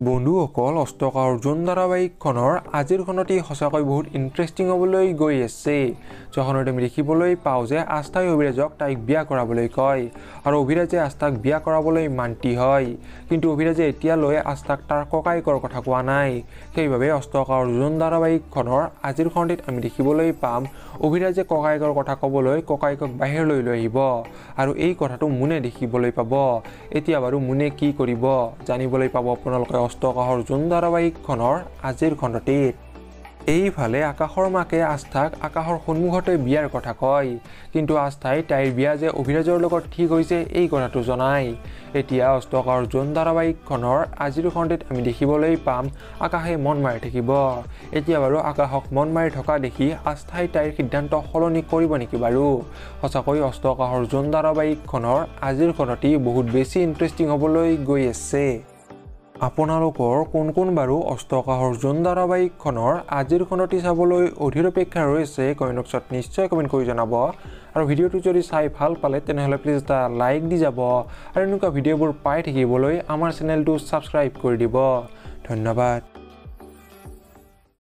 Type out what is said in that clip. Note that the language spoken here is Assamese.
বন্ধুসকল আস্তা আকাxor Jun ধাৰাবাহিকখনৰ আজিৰ খনটি সঁচাকৈ বহুত ইন্টাৰেষ্টিং হ'বলৈ গৈ আছে যখনতে আমি দেখিবলৈ পাওঁ যে আস্তাই অভিৰাজক তাইক বিয়া কৰাবলৈ কয় আৰু অভিৰাজে আস্তাক বিয়া কৰাবলৈ মান্তি হয় কিন্তু অভিৰাজে এতিয়ালৈ আস্তাক তাৰ ককাইকৰ কথা কোৱা নাই সেইবাবে আস্তা আকাxor Jun ধাৰাবাহিকখনৰ আজিৰ খনটিত আমি দেখিবলৈ পাম অভিৰাজে ককাইকৰ কথা ক'বলৈ ককাইকক বাহিৰলৈ লৈ আহিব আৰু এই কথাটো মুনে দেখিবলৈ পাব এতিয়া বাৰু মুনে কি কৰিব জানিবলৈ পাব আপোনালোকে আস্তা আকাxor Jun ধাৰাবাহিকখনৰ আজিৰ খণ্ডটিত এইফালে আকাশৰ মাকে আস্তাক আকাশৰ সন্মুখতে বিয়াৰ কথা কয় কিন্তু আস্তাই তাইৰ বিয়া যে অভিৰাজৰ লগত ঠিক হৈছে এই কথাটো জনায় এতিয়া আস্তা আকাxor Jun ধাৰাবাহিকখনৰ আজিৰ খণ্ডটিত আমি দেখিবলৈ পাম আকাশে মন মাৰি থাকিব এতিয়া বাৰু আকাশক মন মাৰি থকা দেখি আস্তাই তাইৰ সিদ্ধান্ত সলনি কৰিব নেকি বাৰু সঁচাকৈ আস্তা আকাxor Jun ধাৰাবাহিকখনৰ আজিৰ খণ্ডটি বহুত বেছি ইন্টাৰেষ্টিং হ'বলৈ গৈ আছে আপোনালোকৰ কোন বাৰু আস্তা আকাxor Jun ধাৰাবাহিকখনৰ আজিৰ খণ্ডটি চাবলৈ অধীৰ অপেক্ষা ৰৈছে কমেণ্ট বক্সত নিশ্চয় কমেণ্ট কৰি জনাব আৰু ভিডিঅ'টো যদি চাই ভাল পালে তেনেহ'লে প্লিজ এটা লাইক দি যাব আৰু এনেকুৱা ভিডিঅ'বোৰ পাই থাকিবলৈ আমাৰ চেনেলটো ছাবস্ক্ৰাইব কৰি দিব ধন্যবাদ